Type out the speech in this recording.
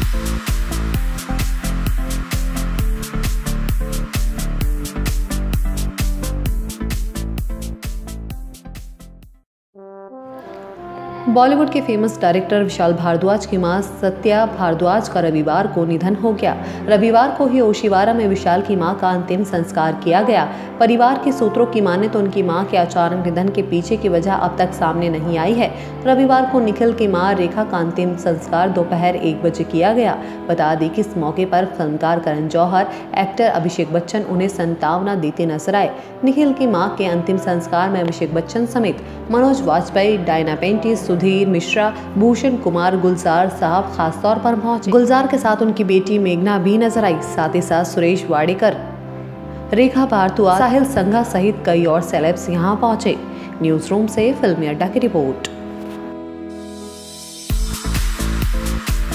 बॉलीवुड के famous director Vishal Bhardwaj की मां सत्या भारद्वाज का रविवार को निधन हो गया। रविवार को ही ओशिवारा में विशाल की मां का अंतिम संस्कार किया गया। परिवार के सूत्रों की माने तो उनकी मां के अचानक निधन के पीछे की वजह अब तक सामने नहीं आई है। रविवार को निखिल की मां रेखा का अंतिम संस्कार दोपहर 1 बजे किया गया। बता दें कि इस मौके पर फिल्मकार करण जौहर, एक्टर अभिषेक बच्चन उन्हें सांत्वना देते नजर आए। निखिल की मां के अंतिम संस्कार में अभिषेक बच्चन समेत मनोज वाजपेयी, डायना पेंटिस, सुधीर मिश्रा, भूषण कुमार, गुलजार साहब खासतौर पर पहुंचे। गुलजार के साथ उनकी बेटी मेघना भी नजर आई। साथ ही साथ सुरेश वाडेकर, रेखा भारद्वाज, साहिल संघा सहित कई और सेलेब्स यहां पहुंचे। न्यूज रूम से फिल्मी अड्डा की रिपोर्ट।